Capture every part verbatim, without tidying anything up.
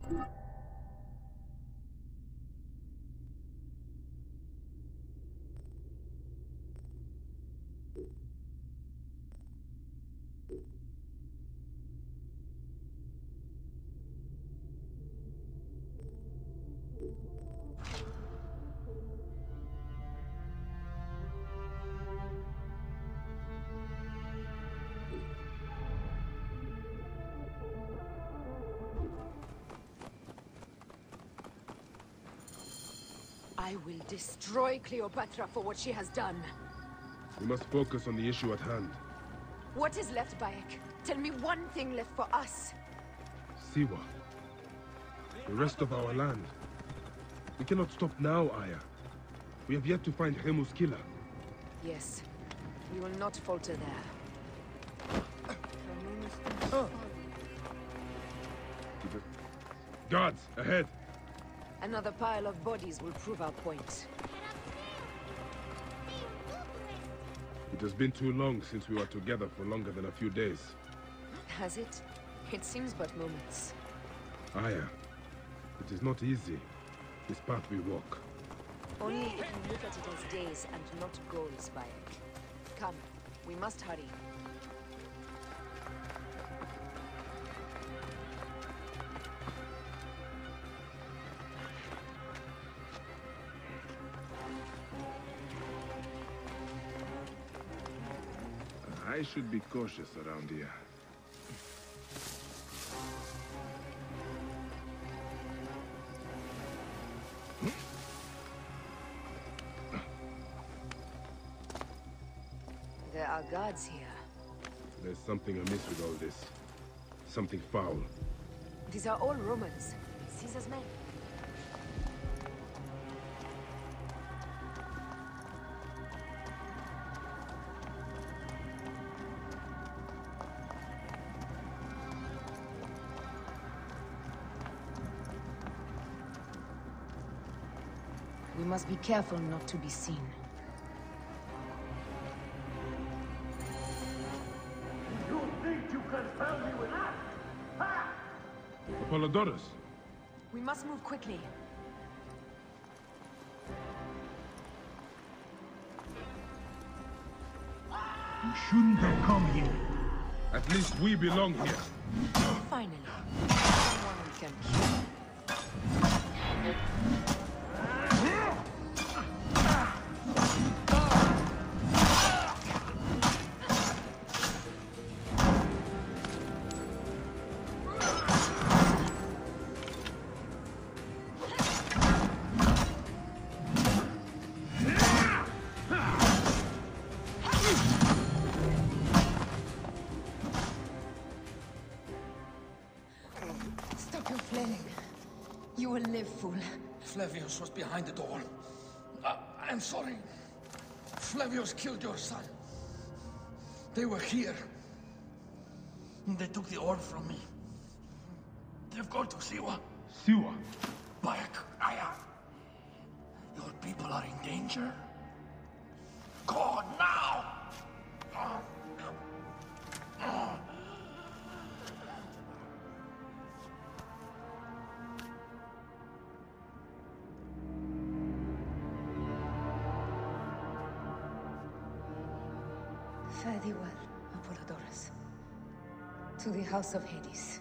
I will destroy Cleopatra for what she has done. We must focus on the issue at hand. What is left, Bayek? Tell me one thing left for us. Siwa. The rest of our land. We cannot stop now, Aya. We have yet to find Hemu's killer. Yes. We will not falter there. Oh. Guards, ahead! Another pile of bodies will prove our point. It has been too long since we were together for longer than a few days. Has it? It seems but moments. Aya, it is not easy, this path we walk. Only if you look at it as days and not goals, Bayek. Come, we must hurry. I should be cautious around here. There are guards here. There's something amiss with all this. Something foul. These are all Romans. Caesar's men. We must be careful not to be seen. You think you can tell me with that? Ha! Apollodorus! We must move quickly. You shouldn't have come here. At least we belong here. Finally, someone we can kill. Stop your flailing. You will live, fool. Flavius was behind the door. Uh, I'm sorry. Flavius killed your son. They were here. They took the orb from me. They've gone to Siwa. Siwa? Bayek, Aya. Your people are in danger. Go now! Fare thee well, Apollodorus. To the House of Hades.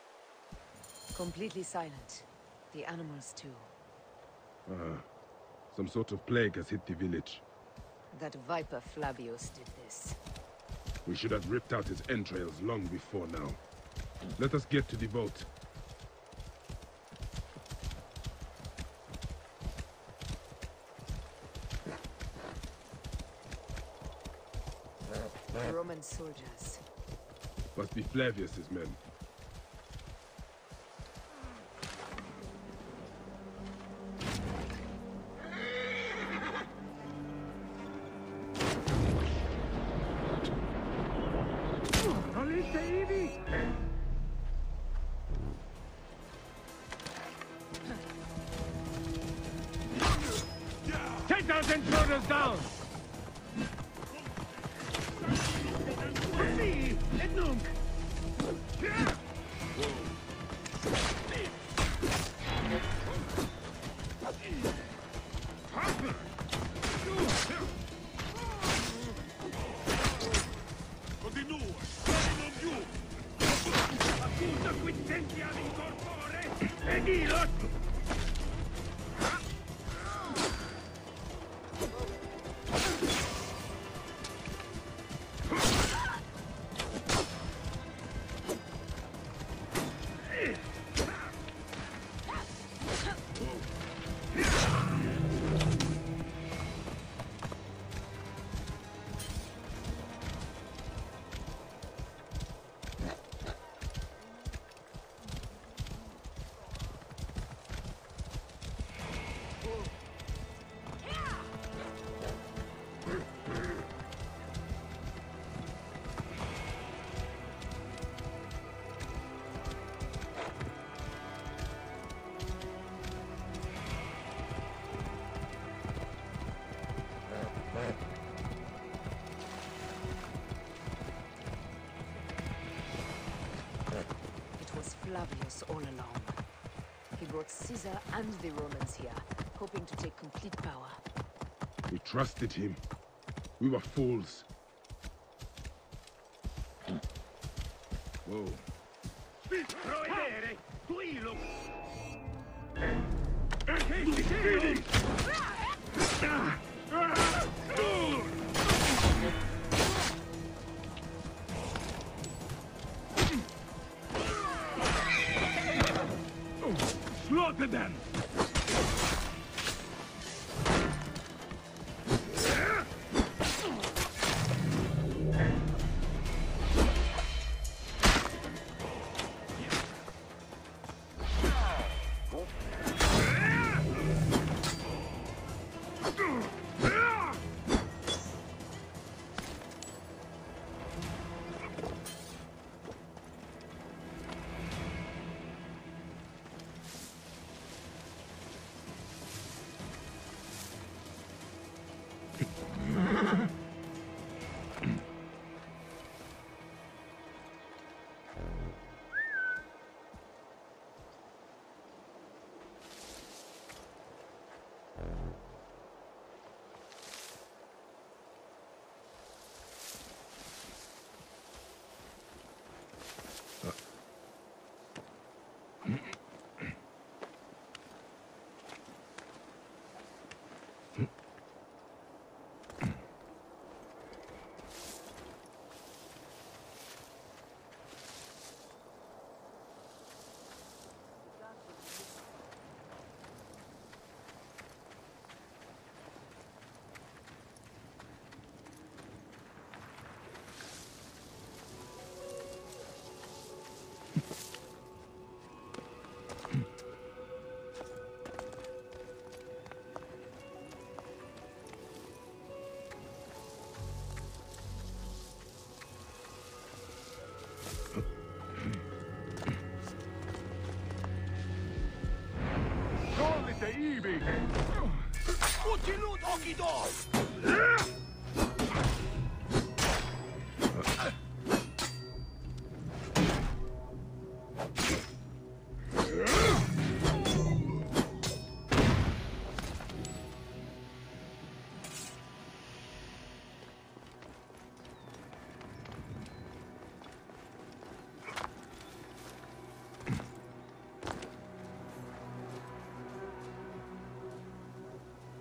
Completely silent. The animals too. Uh, Some sort of plague has hit the village. That viper Flavius did this. We should have ripped out his entrails long before now. Let us get to the boat. Roman soldiers. Must be Flavius's men. Take those intruders down! Sì, e nunc! Continua! Non più! Appunto qui sentiamo in corpore! E dillo! Flavius all along. He brought Caesar and the Romans here, hoping to take complete power. We trusted him. We were fools. Whoa. Provedere! Tuilo! Slaughter them! Ibi! Utinut okidos!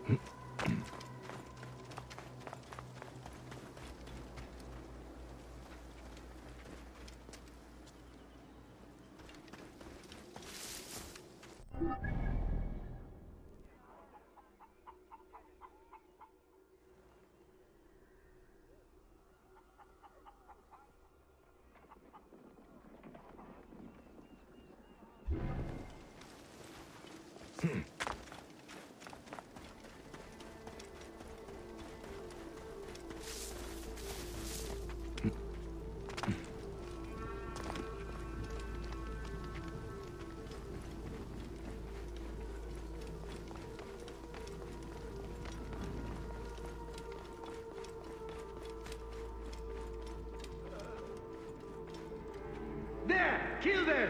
There! Kill them!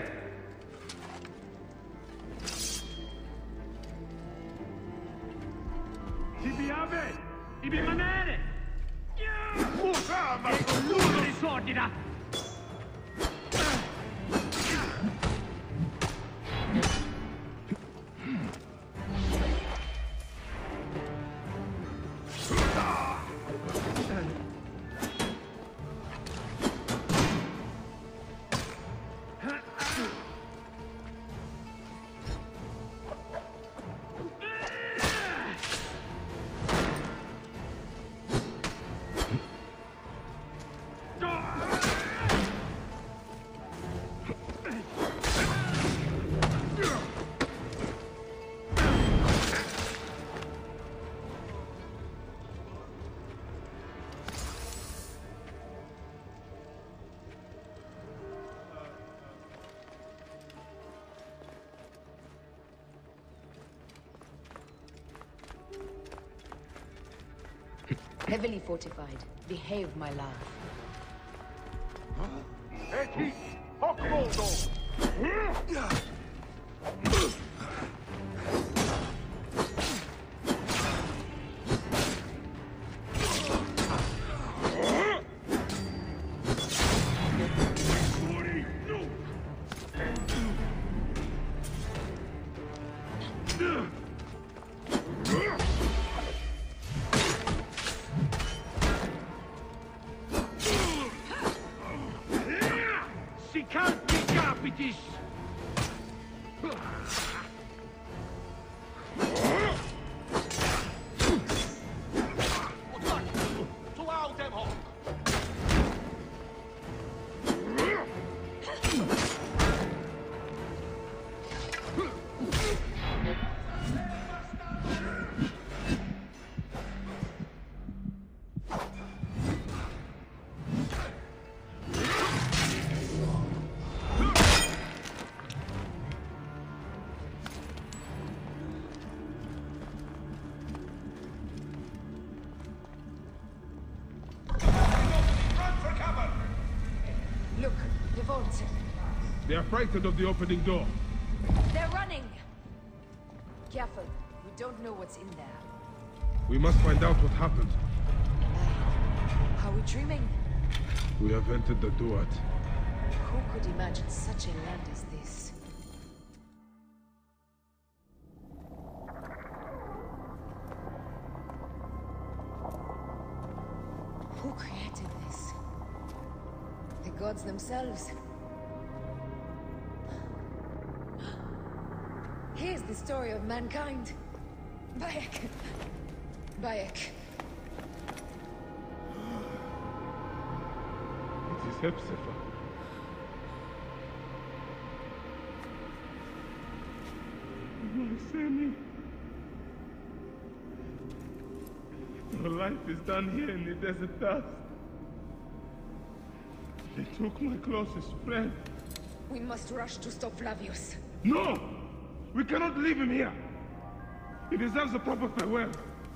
Si piave! Devi rimanere! E con l'uno disordina! Heavily fortified. Behave, my love. Eti! Hokmodo! They are frightened of the opening door. They're running! Careful. We don't know what's in there. We must find out what happened. Are we dreaming? We have entered the Duat. Who could imagine such a land as this? Who created this? The gods themselves? Here's the story of mankind. Bayek. Bayek. It is Hepzibah. Seni. Your life is done here in the desert dust. They took my closest friend. We must rush to stop Flavius. No! We cannot leave him here! He deserves a proper farewell.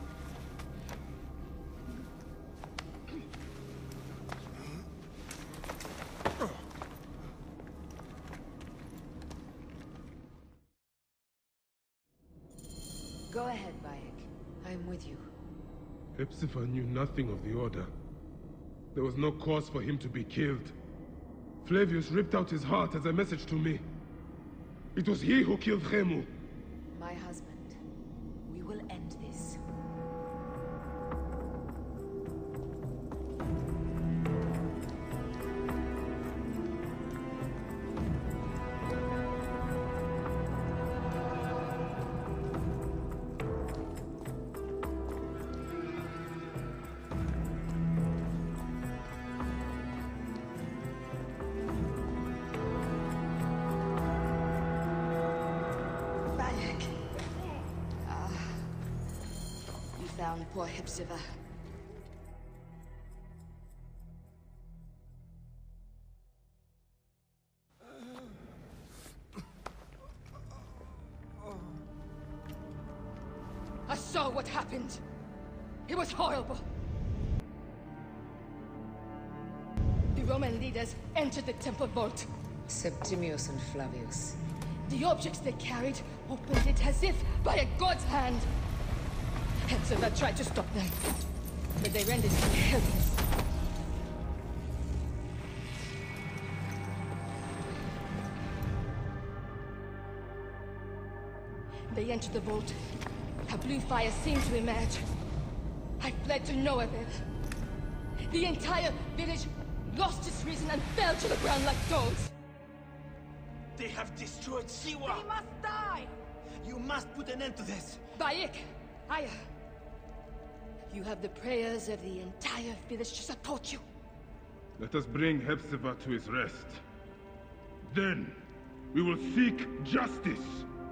Go ahead, Bayek. I am with you. Hepzibah knew nothing of the Order. There was no cause for him to be killed. Flavius ripped out his heart as a message to me. It was he who killed Khemu. My husband. We will end this. found poor Hepzibah. I saw what happened. It was horrible. The Roman leaders entered the temple vault. Septimius and Flavius. The objects they carried opened it as if by a god's hand. Hepzibah tried to stop them, but they rendered him helpless. They entered the vault. A blue fire seemed to emerge. I fled to no avail. The entire village lost its reason and fell to the ground like dogs. They have destroyed Siwa! They must die! You must put an end to this! Bayek! Aya! You have the prayers of the entire village to support you. Let us bring Hepzibah to his rest. Then, we will seek justice!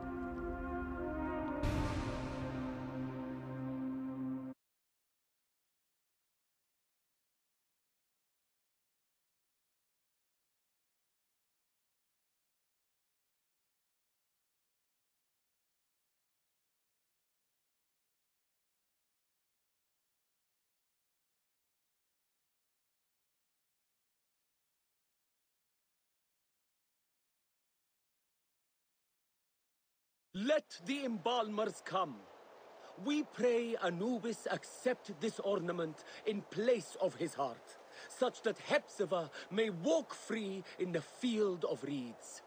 Let the embalmers come. We pray Anubis accept this ornament in place of his heart, such that Hepzibah may walk free in the field of reeds.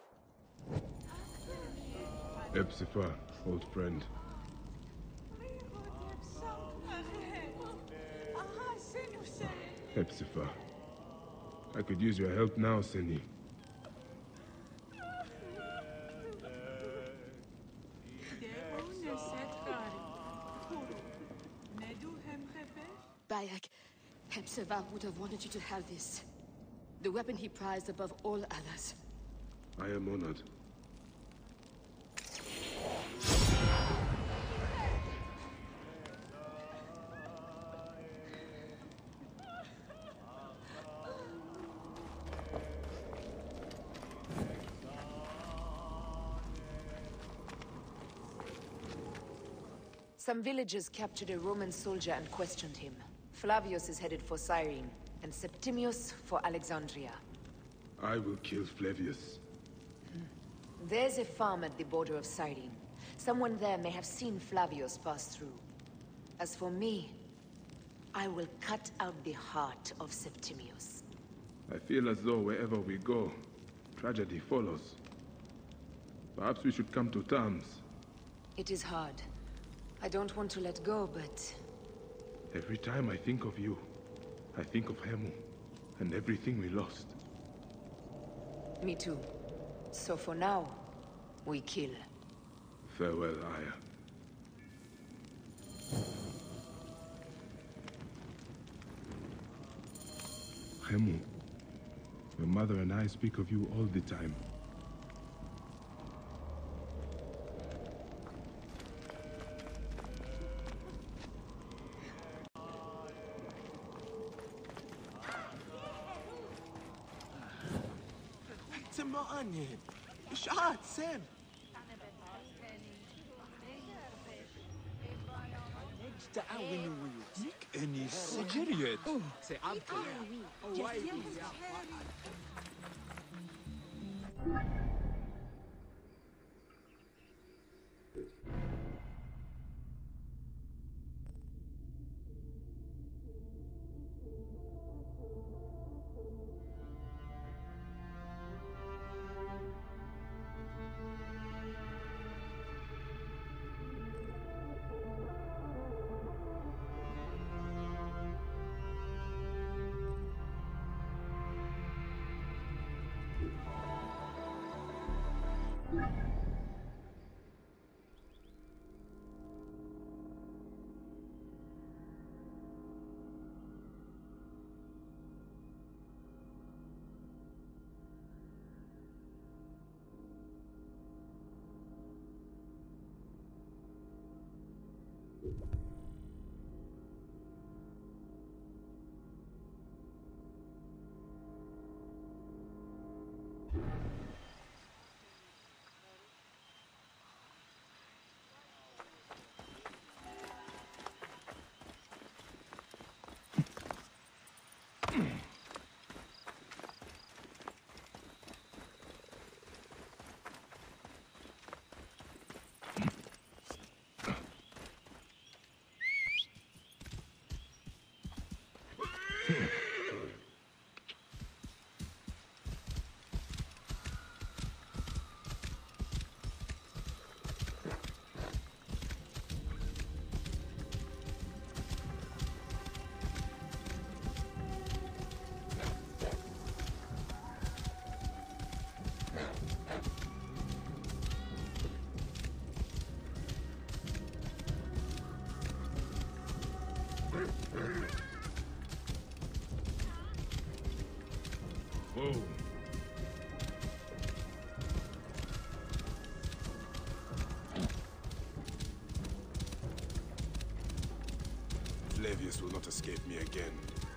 Hepzibah, old friend. Hepzibah. I could use your help now, Seni. Bayek, Hepzibah would have wanted you to have this. The weapon he prized above all others. I am honored. Some villagers captured a Roman soldier and questioned him. Flavius is headed for Cyrene, and Septimius for Alexandria. I will kill Flavius. There's a farm at the border of Cyrene. Someone there may have seen Flavius pass through. As for me, I will cut out the heart of Septimius. I feel as though wherever we go, tragedy follows. Perhaps we should come to terms. It is hard. I don't want to let go, but... Every time I think of you, I think of Hemu, and everything we lost. Me too. So for now, we kill. Farewell, Aya. Hemu, your mother and I speak of you all the time. شعات سام تعاونوا ويوتيك اني سجريت سي Whoa. Flavius will not escape me again.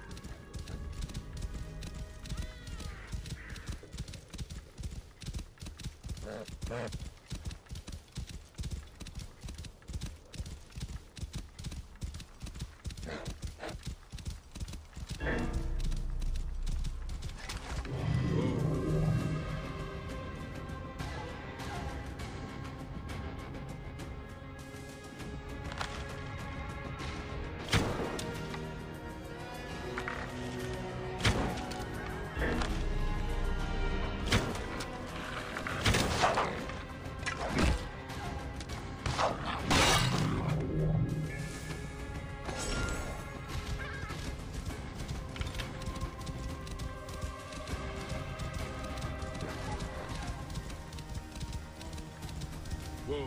Whoa.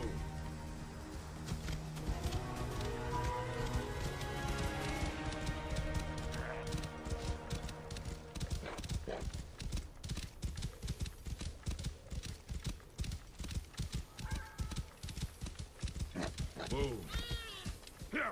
Whoa. Yeah.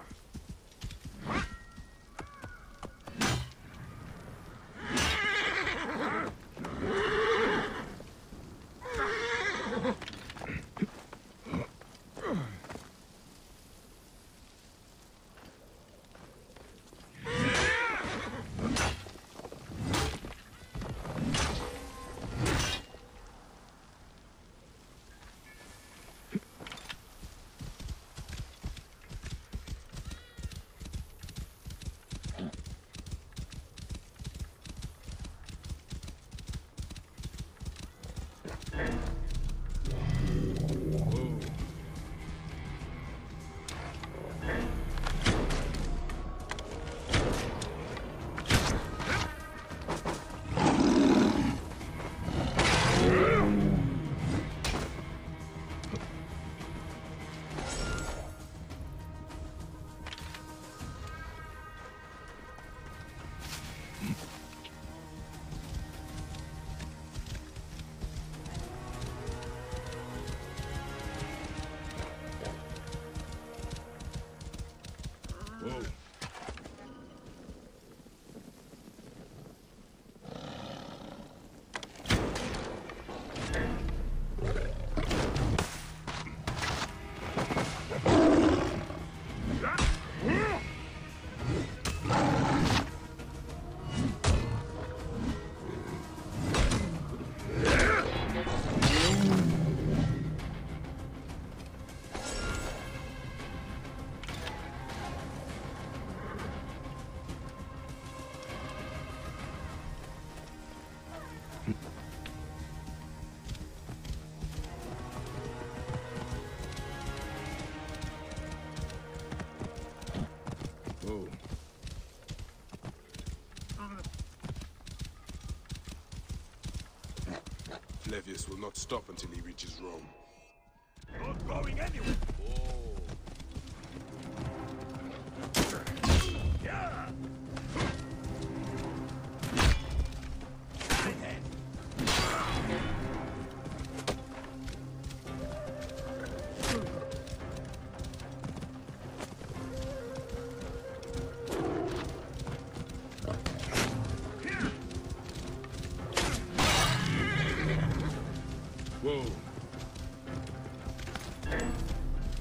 Whoa. Whoa. Flavius will not stop until he reaches Rome. Not going anywhere. Oh. Yeah. Whoa.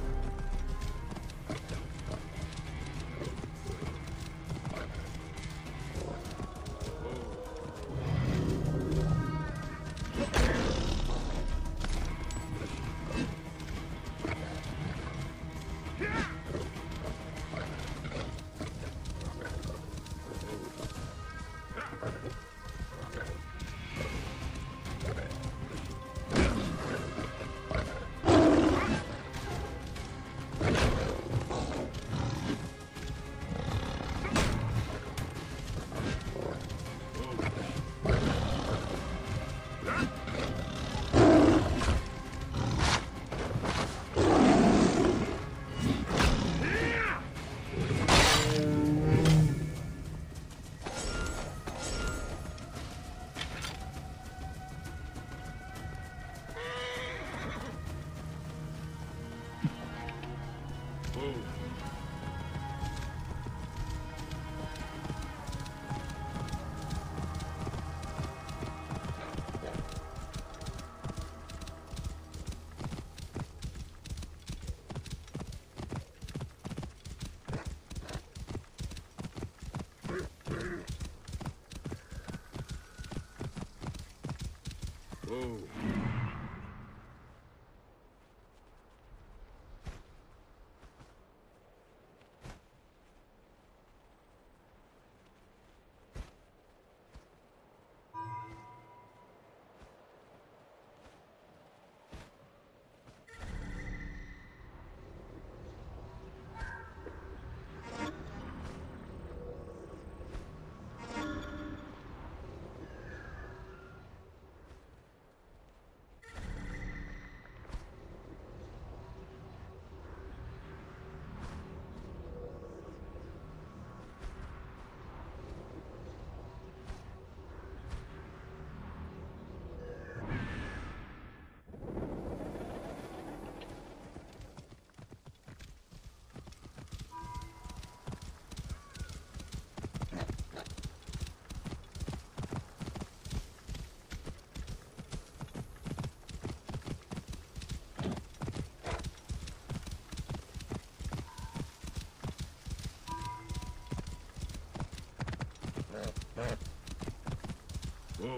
Whoa.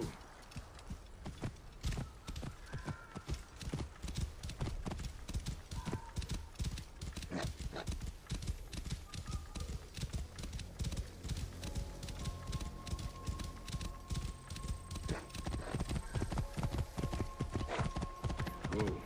Whoa.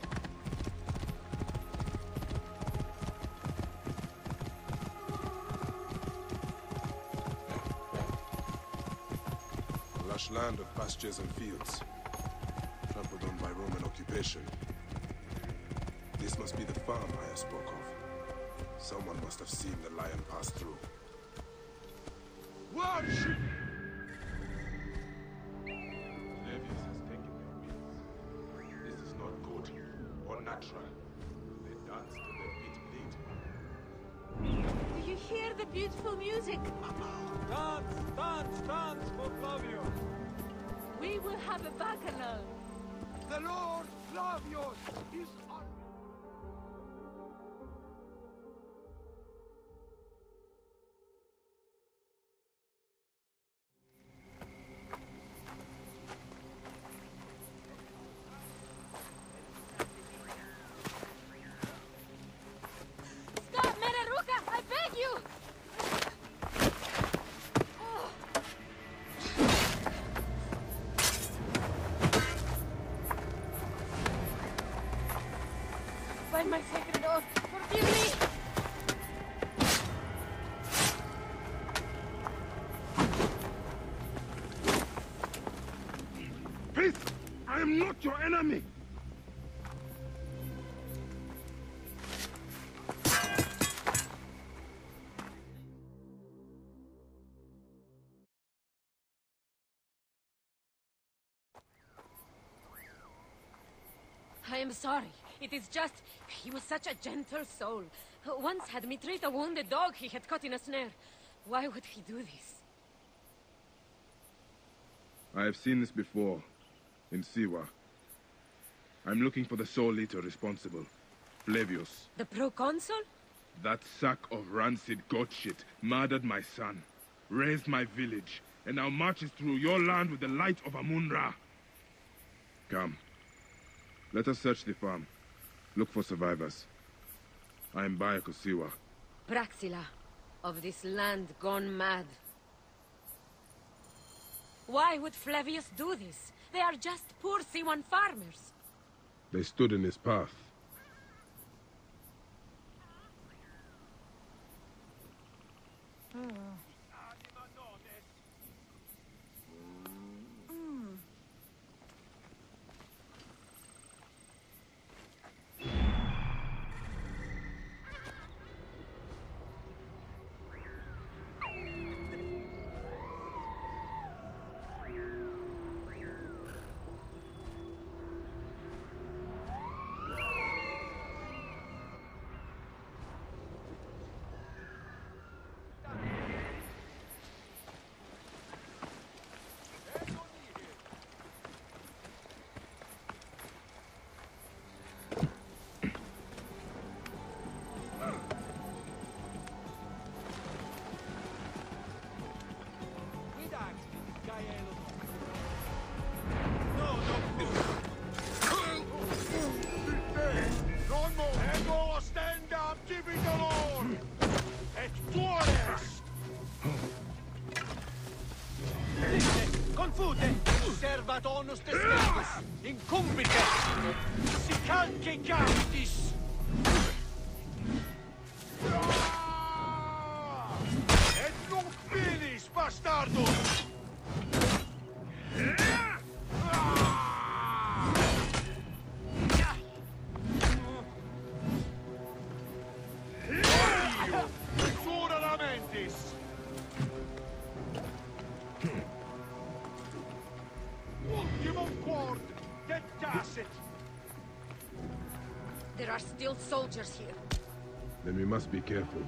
Lush land of pastures and fields, trampled on by Roman occupation. This must be the farm I spoke of. Someone must have seen the lion pass through. Watch! Levius has taken their wings. This is not good or natural. They dance till their feet bleed. Do you hear the beautiful music? Dance, dance, dance for Flavio. We will have a bacchanal. The Lord Flavius is on... Stop, Meraruka! I beg you! By my sacred oath, forgive me! Peace! I am not your enemy! I am sorry. It is just... he was such a gentle soul. Once had me treat a wounded dog he had caught in a snare. Why would he do this? I have seen this before, in Siwa. I'm looking for the sole leader responsible, Flavius. The proconsul? That sack of rancid goat shit murdered my son, raised my village, and now marches through your land with the light of Amun-Ra. Come. Let us search the farm. Look for survivors. I am Bayako Siwa. Praxila, of this land gone mad. Why would Flavius do this? They are just poor Siwan farmers. They stood in his path. Confute, servat onus tesmentus, incumbite, sicanque capitis. Et nunc finis, bastardus! Sura lamentis! Ultimum quord, get tacit! There are still soldiers here. Then we must be careful.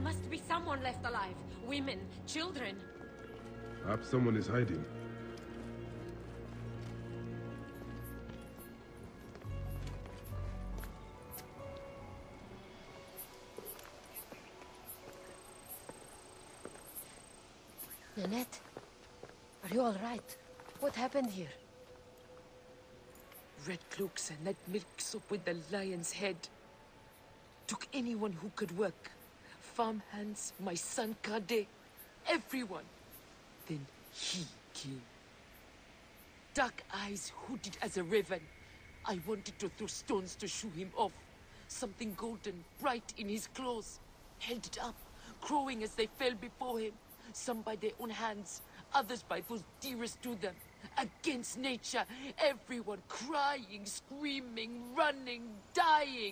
must be someone left alive. Women, children. Perhaps someone is hiding. Nanette, are you all right? What happened here? Red cloaks and that milk soup with the lion's head. Took anyone who could work. Farmhands, my son Kade, everyone. Then he came. Dark eyes hooded as a raven. I wanted to throw stones to shoo him off. Something golden, bright in his claws. Held it up, crowing as they fell before him. Some by their own hands, others by those dearest to them. Against nature, everyone crying, screaming, running, dying.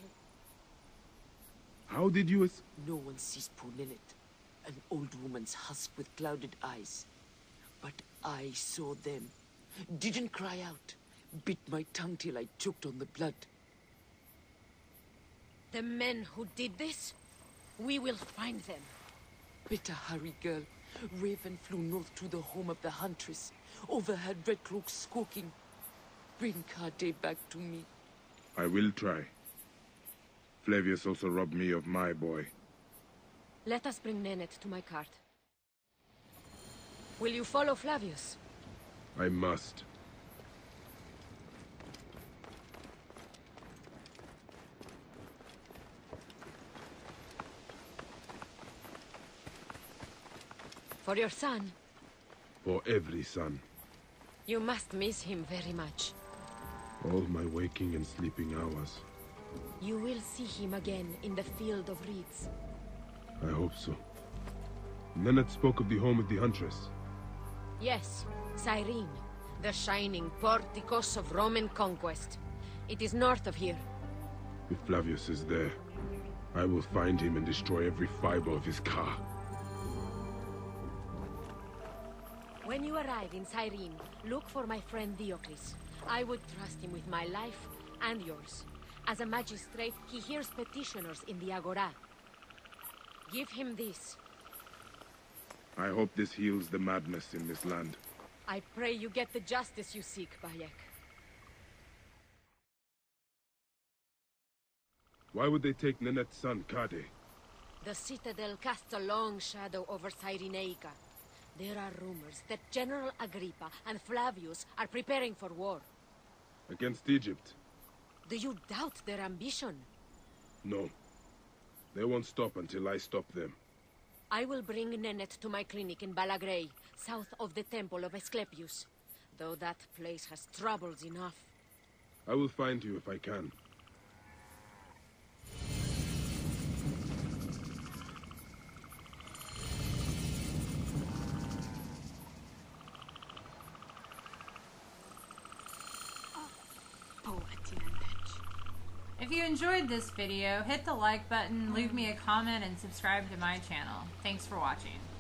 How did you es- No one sees poor Ninette, an old woman's husk with clouded eyes. But I saw them. Didn't cry out. Bit my tongue till I choked on the blood. The men who did this? We will find them. Better hurry, girl. Raven flew north to the home of the huntress. Overheard red cloaks squawking. Bring Kade back to me. I will try. Flavius also robbed me of my boy. Let us bring Nanette to my cart. Will you follow Flavius? I must. For your son? For every son. You must miss him very much. All my waking and sleeping hours. You will see him again in the field of reeds. I hope so. Nanette spoke of the home of the huntress. Yes, Cyrene, the shining porticos of Roman conquest. It is north of here. If Flavius is there, I will find him and destroy every fiber of his car. When you arrive in Cyrene, look for my friend Diocles. I would trust him with my life and yours. As a magistrate, he hears petitioners in the Agora. Give him this. I hope this heals the madness in this land. I pray you get the justice you seek, Bayek. Why would they take Nanette's son, Kade? The citadel casts a long shadow over Cyrenaica. There are rumors that General Agrippa and Flavius are preparing for war. Against Egypt? Do you doubt their ambition? No. They won't stop until I stop them. I will bring Nanette to my clinic in Balagrey, south of the temple of Asclepius. Though that place has troubles enough. I will find you if I can. If you enjoyed this video, hit the like button, leave me a comment, and subscribe to my channel. Thanks for watching.